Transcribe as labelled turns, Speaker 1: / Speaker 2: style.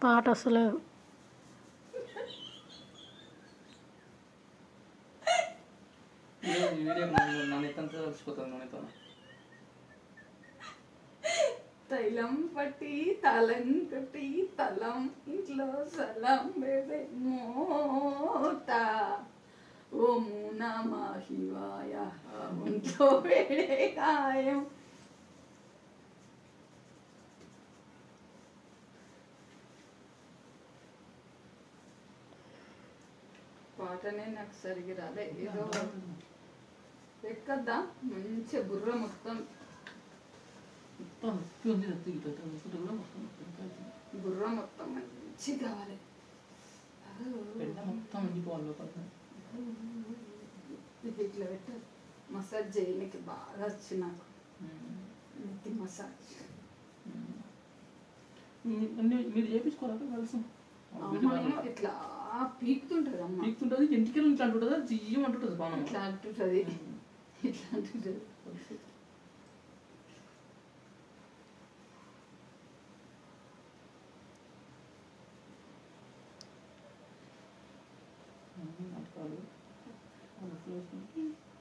Speaker 1: పాట అసలు
Speaker 2: తైలం పట్టి తలం కట్టి తలం ఇంట్లో సలం బేబే మోత ఓం నమః శివాయ ఒంట్లో వేడే గాయం. పాటనే నాకు సరిగ్గా రాలే. ఏదో ఎక్కద్దా మంచిగా బుర్ర మొత్తం బుర్ర మొత్తం మంచి కావాలి. ఇట్లా పెట్ట మసాజ్ చేయడానికి బాగా వచ్చి నాకు నెత్తి మసాజ్.
Speaker 3: మీరు చేయించుకోవాలి కలిసి
Speaker 2: ఇట్లా పీకుతుంటది అమ్మ,
Speaker 3: పీకుతుంటది ఇంటికి ఇట్లా అంటుంటుందా జియ్యం అంటుంటుంది బాగా
Speaker 2: ఇట్లా అంటుంటది ఇట్లా అంటుంటది.
Speaker 3: నాటకాలు